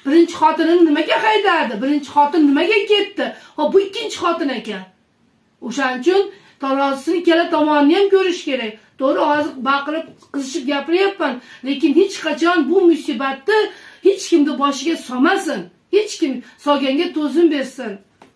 Birinchi xotinini nimaga haydadi? Birinchi xotin nimaga ketdi? Ha, bu ikkinchi xotin ekan. O'shaning uchun tarozisini ikkala tomonini ham ko'rish kerak. To'g'ri, hozir baqirib, qizishib gapiryapman, lekin hech qachon bu musibatni hech kimni boshiga solmasin. Hech kim solganga to'zim bersin.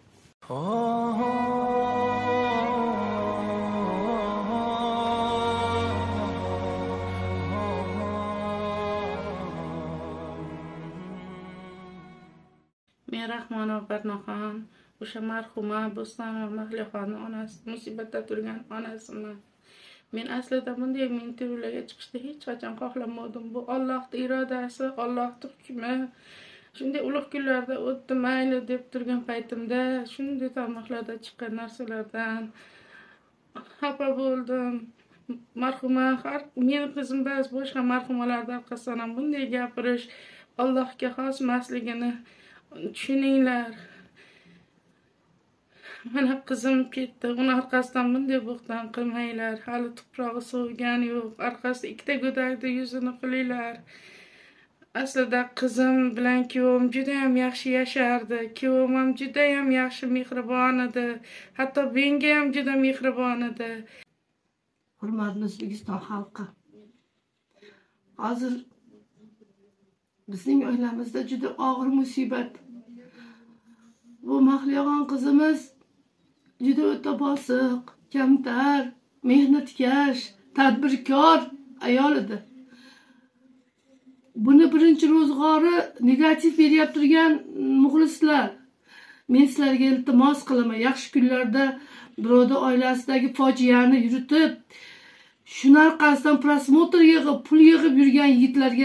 Men Rahmonov Barnoxon, o'sha marhuma Bo'stonov Mahlixonning onasi, musibatda turgan onasiman. Men aslida bunday intervyularga chiqishni hech qachon xohlamadim. Bu Allohning irodasi, Allohning hukmi. Shunday ulug' kunlarda o'tdi, mayli deb turgan paytimda shunday tarmoqlarda chiqqan narsalardan xafa bo'ldim. Marhuma meni qizim bas, boshqa marhumalardan orqasidan ham bunday gapirish Allohga xos emasligini tushuninglar. Mana qizim ketdi, uni orqasidan bunday bo'xton qilmanglar. Hali tuprog'i sovgani yo'q. Orqasida ikkita go'dakni yuzini qilinglar. Aslida qizim bilan kuyovim juda ham yaxshi yashardi. Kuyovim ham juda ham yaxshi mehribon edi. Hatto menga ham juda mehribon edi. Hurmatli O'zbekiston xalqi. Hozir bizning oilamizda juda og'ir musibat. Bu Mahlixon qizimiz juda o'ta bosiq, kamtar, mehnatkash, tadbirkor ayol edi. Buni birinchi ro'zg'ori negativ beryapti turgan muxlislar. Men sizlarga iltimos qilaman, yaxshi kunlarda birovda oilasidagi fojiani yuritib, shuni orqasidan prosmotr yig'ib, pul yig'ib yurgan yigitlarga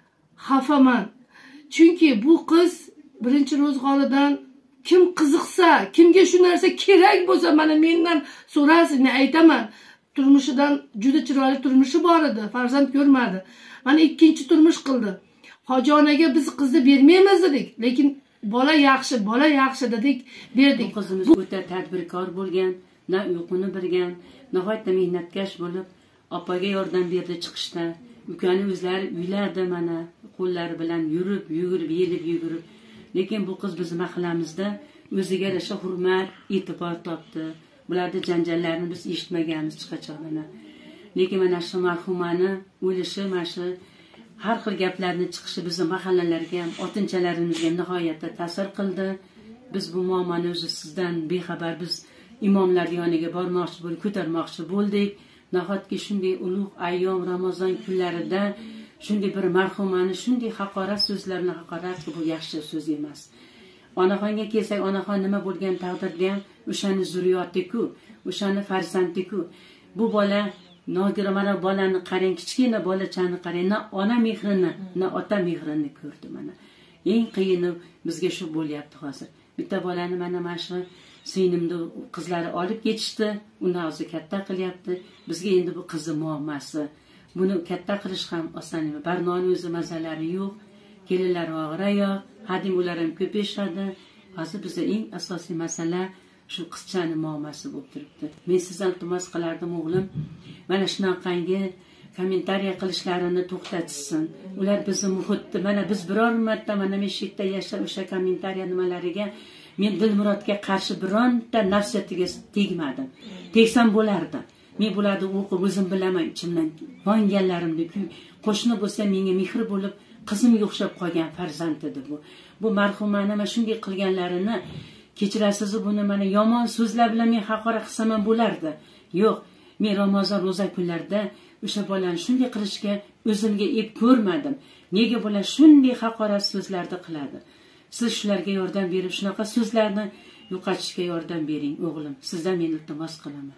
xafaman. Chunki bu qiz birinchi ro'zg'oridan kim qiziqsa, kimga shu narsa kerak bo'lsa, mana mendan so'rasin, men aytaman. Turmushidan juda chiroyli turmushi bor edi, farzand ko'rmadi. Mana ikkinchi turmush qildi. Hojonaga biz qizni bermaymiz dedik, lekin bola yaxshi dedik, berdik. Qizimiz o'ta tadbirkor bo'lgan, na uyquni bilgan, nihoyatda mehnatkash bo'lib, opaga yordam berdi chiqishda. Ukani o'zlari uylarda mana qo'llari bilan yurib, yelib yugurib. Lekin bu qiz biz mahallamizda o'ziga yarasha hurmat, e'tibor topdi. Bularning janjallarini biz eshitmaganmiz hech qachon mana. Lekin mana shu marhumani o'lishi, mana shu har xil gaplarni chiqishi bizning mahallalarga ham, otinchalarimizga nihoyatda ta'sir qildi. Biz bu muammoni o'zi sizdan bexabar biz imomlar yoniga bormoqchi bo'lib, ko'tarmoqchi bo'ldik. Nahotki shunday ulug' ayyom Ramazon kunlarida shunday bir marhumani shunday haqorat so'zlarni haqorat bu yaxshi so'z emas. Onaxonga kelsak, onaxon nima bo'lgan taqdirda ham o'shani zurriyoti-ku, o'shani farzandi-ku. Bu bola nogira mana bolani qarang, kichkina bolachani qarang, na ona mehrini, na ota mehrini ko'rdi mana. Eng qiyini bizga shu bo'lyapti hozir. Bitta bolani mana shu sinimni qizlari olib ketishdi, uni o'zi katta qilyapti. Bizga endi bu qizi muammosi. Buni katta qilish ham oson emas. Barnoning o'zi mazalari yo'q, kelinlari og'ir oyoq, hadim ular ham ko'payishadi. Hozir bizda eng asosiy masala shu qizchani muammosi bo'lib turibdi. Men sizdan iltimos qilardim o'g'lim, mana shunaqangi kommentariya qilishlarini to'xtatsin. Ular bizni muhitni, mana biz biror marta mana men shu yerda yashab o'sha kommentariya nimalariga men Dilmurodga qarshi bironta nafsiyatiga tegmadim. Tegsam bo'lardi. Men bularni o'qib o'zim bilaman ichimdan yonganlarimni, qo'shni bo'lsa menga mehr bo'lib, qizimga o'xshab qolgan farzand edi bu. Bu marhumani mana shunday qilganlarini kechirasiz, buni mana yomon so'zlar bilan men haqorat qilsam ham bo'lardi. Yo'q, men Ramazon ro'za kunlarida o'sha bolani shunday qilishga o'zimga ep ko'rmadim. Nega bola shunday haqorat so'zlarni qiladi? Siz shularga yordam berib, shunaqa so'zlarni yo'qotishga yordam bering, o'g'lim. Sizdan men iltimos qilaman.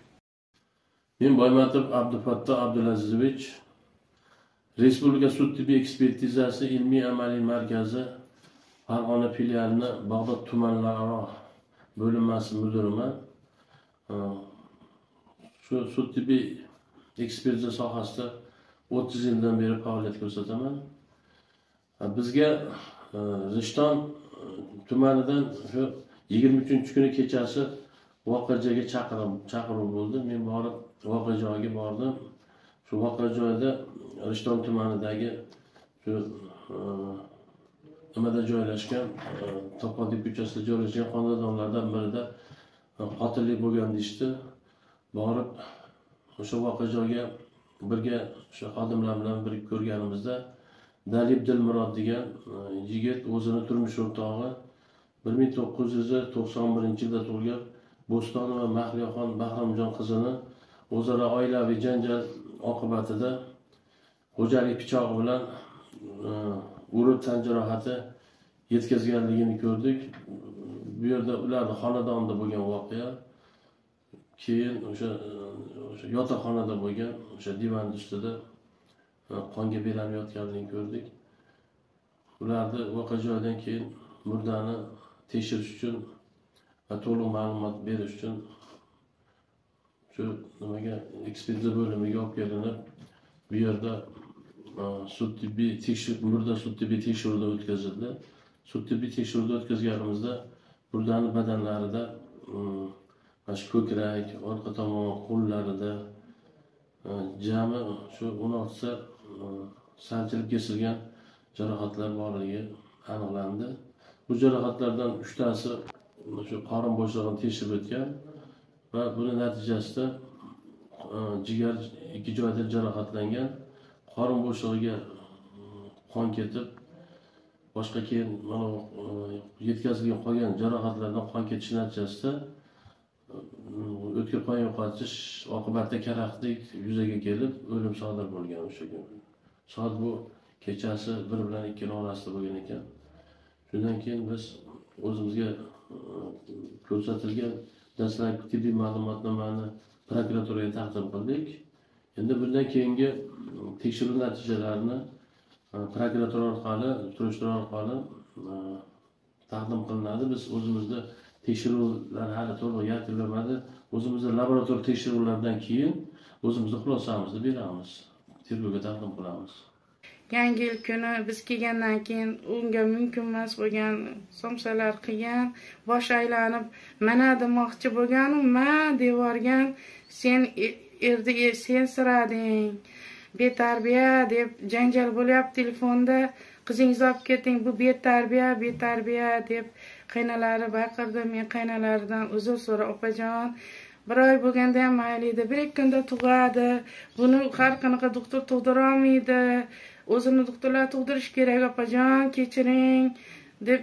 Men Boymatov Abdufatto Abdulazizovich, Respublika sud tibbiy ekspertizasi ilmiy amaliy markazi Farg'ona filialini Bag'dod tumanlararo bo'linmasi mudiriman. Shu sud tibbiy ekspertiza sohasida 30 yildan beri faoliyat ko'rsataman. Bizga Rishton tumanidan shu 23-kuni kechasi voqea joyiga chaqiruv bo'ldi. Men borib voqea joyiga bordim. Shu voqea joyida Rishton tumanidagi shu nimada joylashgan, To'qodiy ko'chasida joylashgan xonadonlardan birida qotillik bo'lgan deyishdi. Borib o'sha voqea joyiga birga o'sha xodimlar bilan birga ko'rganimizda Dalib Dilmurod degan yigit o'zini turmush o'rtog'i 1991-yilda tug'ilgan Bo'stonova Mahliyoxon Bahramjon qizini o'zaro oilaviy janjal oqibatida xo'jalik pichog'i bilan urib tan jarohati yetkazganligini ko'rdik. Bu yerda ularning xonadonida bo'lgan voqea. Keyin o'sha yotoqxonada bo'lgan o'sha divan ustida qonga belanib yotganligini ko'rdik. Ularni voqea joyidan keyin murdani tekshirish uchun va to'liq ma'lumot berish uchun shu nimaga ekspertiza bo'limiga olib kelinib, bu yerda murda sud tibbiy tekshiruvdan o'tkazildi. Sud tibbiy tekshiruvdan o'tkazganimizda murdani badanlarida mana shu ko'krak, orqa tomon, qo'llarida jami shu 16 ta sanchilib kesilgan jarohatlar borligi aniqlandi. Bu jarohatlardan 3 tasi shu qorin bo'shlig'ini teshib o'tgan va buning natijasida jigar 2 joyda jarohatlangan, qorin bo'shlig'iga qon ketib, boshqa keyin mana yetkazilgan qolgan jarohatlardan qon ketishi natijasida o'tkir qon yo'qotish oqibatida karaxtlik yuzaga kelib, o'lim sodir bo'lgan o'sha kun. Soat bu kechasi 1 bilan 2 orasida bo'lgan ekan. Shundan keyin biz o'zimizga ko'rsatilgan dastlabki tibbiy ma'lumotnomani prokuraturaga taqdim qildik. Endi bundan keyingi tekshiruv natijalarini prokuratura orqali, surishtiruv orqali taqdim qilinadi. Biz o'zimizda tekshiruvlar hali to'liq yakunlanmadi. O'zimizda laboratoriya tekshiruvlardan keyin o'zimizning xulosamizni beramiz, tergovga taqdim qilamiz. Yangi yil kuni biz kelgandan keyin unga mumkin emas bo'lgan somsalar qilgan, bosh aylanib mana demoqchi bo'lgan-u, devorgan, sen sen sirading, betarbiya deb janjal bo'lyapti telefonda, qizingizni olib keting, bu betarbiya deb qaynalari baqirdi. Men qaynalaridan uzr so'ra, opajon, bir oy bo'lganda ham mayli edi, 1-2 kunda tug'adi, buni har qanaqa doktor tug'dira olmaydi, o'zini doktorlar tug'dirish kerak, opajon, kechiring deb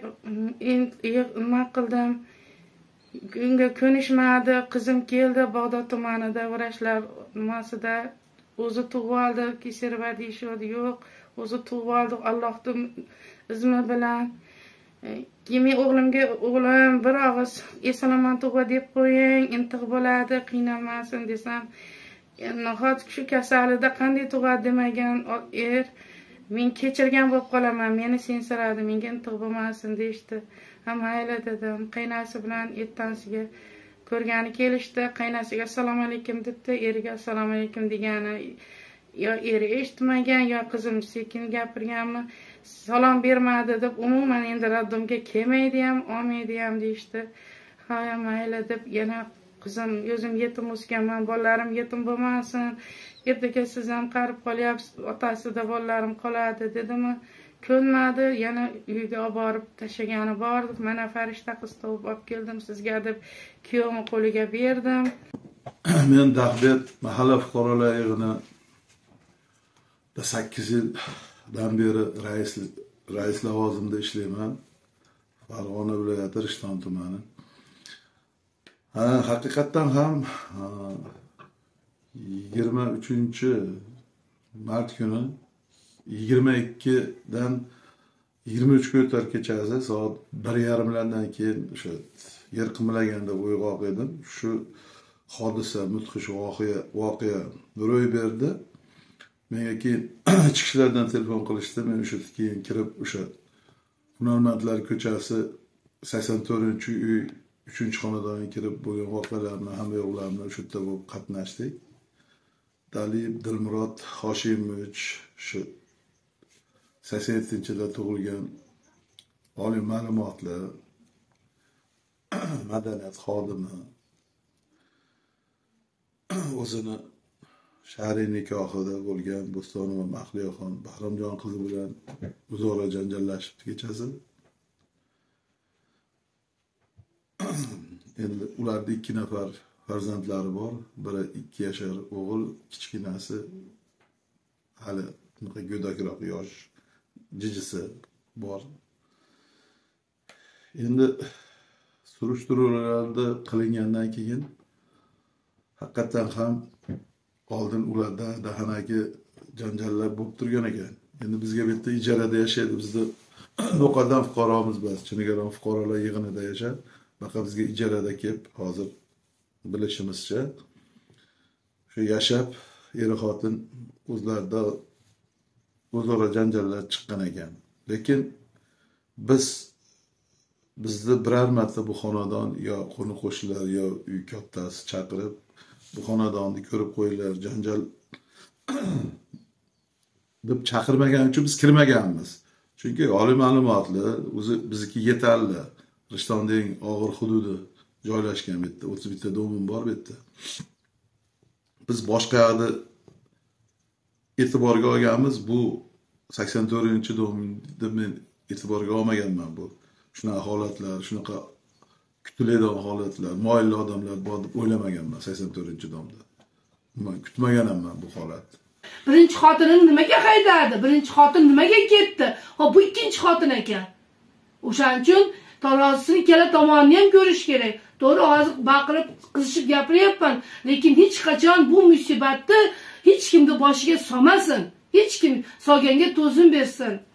nima qildim. Unga ko'nishmadi. Qizim keldi, Bag'dod tumanida vrachlar nimasida o'zi tug'ib oldi, kesarva deyishadi, yo'q, o'zi tug'ib oldi Allohning izmi bilan. Men o'g'limga, o'g'lim bir og'iz eson-omon tug'ib deb qo'ying, intiq bo'ladi, qiynalmasin desam, nahot shu kasalida qanday tug'adi demagan men kechirgan bo'lib qolaman, meni sensiradi, menga intiq bo'lmasin deyishdi. Mayli dedim. Qaynasi bilan ertasiga ko'rgani kelishdi. Qaynasiga assalomu alaykum debdi, eriga assalomu alaykum degani yo eri eshitmagan, yo qizim sekin gapirganmi, salom bermadi deb umuman endi raddomga kelmaydi ham, olmaydi ham deyishdi. Ha, mayli deb yana qizim, o'zim yetim o'sganman, bolalarim yetim bo'lmasin, ertaga siz ham qarib qolyapsiz, otasida bolalarim qoladi dedimi, ko'nmadi. Yana uyga olib borib tashlagani bor. Mana farishta qiz topib olib keldim sizga deb kuyovimning qo'liga berdim. Men Dahbet mahalla fuqarolar yig'ini 8 yildan beri rais lavozimida ishlayman. Farg'ona viloyati Rishton tumani. Haqiqatan ham 23 kuni 22dan 23 ga o'tar kechasi soat 1:30lardan keyin o'sha yer qimirlaganda uyg'oq edim. Shu hodisa, mudhish voqea ro'y berdi. Menga keyin ichki ishlardan telefon qilishdi. Men o'sha keyin kirib o'sha Hunarmandlar ko'chasi 84-uy 3-xonadonga kirib bo'lgan voqealarni hamma yo'qlarni o'sha yerda bo'lib qatnashdik. Dalib Dilmurod Hoshimovich shu 87-yilda tug'ilgan oliy ma'lumotli madaniyat xodimi o'zini shariy nikohida bo'lgan Bo'stonova Mahliyoxon Bahramjon qizi bilan o'zaro janjallashibdi kechasi. Endi ularda 2 nafar farzandlari bor. Biri 2 yashar o'g'il, kichkinasi hali go'dakroq yosh jijisi bor. Endi surishtiruvlarda qilingandan keyin haqiqatan ham oldin ularda dahanaki janjallar bo'lib turgan ekan. Endi bizga bu yerda ijarada yashaydi. Bizda muqaddam fuqaromiz biz, Chinigaron fuqarolar yig'inida yashab, faqat bizga ijarada kelib hozir bilishimizcha shu yashab er-xotin o'zlarida o'zaro janjallar chiqqan ekan. Lekin bizni biror marta bu xonadon yo qo'ni qo'shnilar yo uy kattasi chaqirib bu xonadonni ko'rib qo'yinglar, janjal deb chaqirmagan uchun biz kirmaganmiz. Chunki oliy ma'lumotli, o'zi bizniki yetarli. Rishtonning og'ir hududi joylashgan bu yerda, 31 ta domim bor bu yerda. Biz boshqa yoqda e'tiborga olganmiz, bu 84-domda men e'tiborga olmaganman bu. Shunaqa holatlar, shunaqa kutiladigan holatlar, moyilli odamlar bor deb o'ylamaganman 84-domda. Men kutmaganman bu holat. Birinchi xotinini nimaga haydadi? Birinchi xotin nimaga ketdi? Bu ikkinchi xotin ekan. O'shaning uchun tarozisini ikkala tomonini ham ko'rish kerak. To'g'ri, hozir baqirib, qizishib gapiryapman, lekin hech qachon bu musibatni hech kimni boshiga solmasin. Hech kim solganga to'zim bersin.